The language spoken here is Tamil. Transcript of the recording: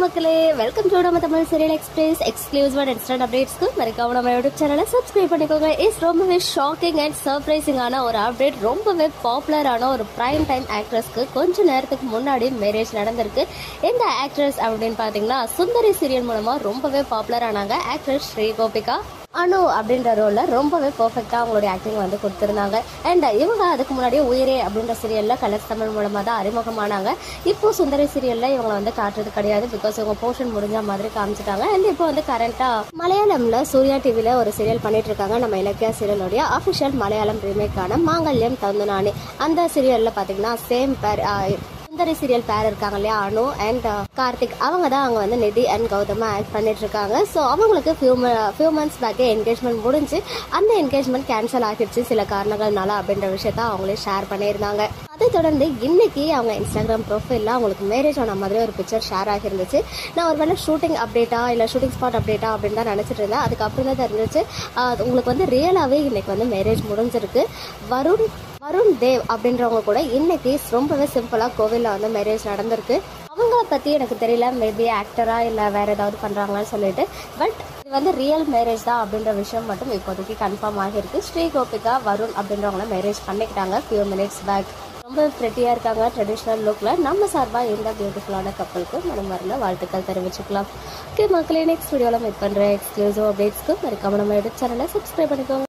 மக்களே, வெல்கம் டு நம்ம Tamil serial express exclusive and instant அப்டேட்ஸ்க்கு மறக்காம நம்ம யூடியூப் சேனலை சப்ஸ்கிரைப் பண்ணிக்கோங்க. இஸ் ரொம்பவே ஷாக்கிங் அண்ட் சர்ப்ரைசிங்கான ஒரு அப்டேட். ரொம்பவே பாப்புலரான ஒரு பிரைம் டைம் ஆக்ட்ரஸ்க்கு கொஞ்ச நேரத்துக்கு முன்னாடி மேரேஜ் நடந்திருக்கு. இந்த ஆக்ட்ரஸ் அப்படின்னு பார்த்தீங்கன்னா சுந்தரி சீரியல் மூலமா ரொம்பவே பாப்புலர் ஆனாங்க. ஆக்ட்ரஸ் ஸ்ரீ கோபிகா அனு அப்படின்ற ரோல்ல ரொம்பவே பெர்ஃபெக்டா அவங்களுடைய ஆக்டிங் வந்து கொடுத்துருந்தாங்க. அண்ட் இவங்க அதுக்கு முன்னாடியே உயிரே அப்படின்ற சீரியல்ல கலர்ஸ் தமிழ் மூலமா தான் அறிமுகமானாங்க. இப்போ சுந்தரி சீரியல்ல இவங்க வந்து காட்டுறது கிடையாது, பிகாஸ் இவங்க போர்ஷன் முடிஞ்ச மாதிரி காமிச்சிட்டாங்க. அண்ட் இப்போ வந்து கரண்டா மலையாளம்ல சூர்யா டிவில ஒரு சீரியல் பண்ணிட்டு இருக்காங்க. நம்ம இலக்கியா சீரியலுடைய அபிஷியல் மலையாளம் ரீமேக்கான மாங்கல்யம் தந்துனானி. அந்த சீரியல்ல பாத்தீங்கன்னா சேம் பேர் சுந்தரி சீரியல் பேர் இருக்காங்க இல்லையா, அனு அண்ட் கார்த்திக், அவங்க தான் அங்கே வந்து நிதி அண்ட் கௌதமா ஆக்ட் பண்ணிட்டு இருக்காங்க. ஸோ அவங்களுக்கு ஃபியூ மந்த்ஸ் பேக்கே என்கேஜ்மெண்ட் முடிஞ்சு அந்த என்கேஜ்மெண்ட் கேன்சல் ஆகிடுச்சு சில காரணங்கள்னால அப்படின்ற விஷயத்த அவங்களே ஷேர் பண்ணியிருந்தாங்க. அதை தொடர்ந்து இன்னைக்கு அவங்க இன்ஸ்டாகிராம் ப்ரொஃபைலில் அவங்களுக்கு மேரேஜ் ஆன மாதிரி ஒரு பிக்சர் ஷேர் ஆகிருந்துச்சு. நான் ஒரு வேளை ஷூட்டிங் அப்டேட்டா இல்லை ஷூட்டிங் ஸ்பாட் அப்டேட்டா அப்படின்னு தான் நினச்சிட்டு இருந்தேன். அதுக்கப்புறம் தான் தெரிஞ்சிச்சு உங்களுக்கு வந்து ரியலாகவே இன்னைக்கு வந்து மேரேஜ் முடிஞ்சிருக்கு. வருண் தேவ் அப்படின்றவங்க கூட இன்னைக்கு ரொம்பவே சிம்பிளாக கோவிலில் வந்து மேரேஜ் நடந்திருக்கு. அவங்கள பற்றி எனக்கு தெரியல, மேபி ஆக்டரா இல்லை வேற ஏதாவது பண்ணுறாங்கன்னு சொல்லிட்டு, பட் இது வந்து ரியல் மேரேஜ் தான் அப்படின்ற விஷயம் மட்டும் இப்போதைக்கு கன்ஃபார்ம் ஆகிருக்கு. ஸ்ரீ கோபிகா வருண் அப்படின்றவங்கள மேரேஜ் பண்ணிக்கிட்டாங்க ஃபியூ மினிட்ஸ் பேக். ரொம்ப ப்ரெட்டியாக இருக்காங்க ட்ரெடிஷ்னல் லுக்கில். நம்ம சார்பாக இந்த பியூட்டிஃபுல்லான கப்பலுக்கு மனம் வரல வாழ்த்துக்கள் தெரிவிச்சுக்கலாம். ஓகே மக்களே, நெக்ஸ்ட் வீடியோவில் மீட் பண்ணுற எக்ஸ்க்ளூசிவ் அப்டேட்ஸ்க்கு மறக்காம நம்ம யூடியூப் சேனலை சப்ஸ்கிரைப் பண்ணிக்கோங்க.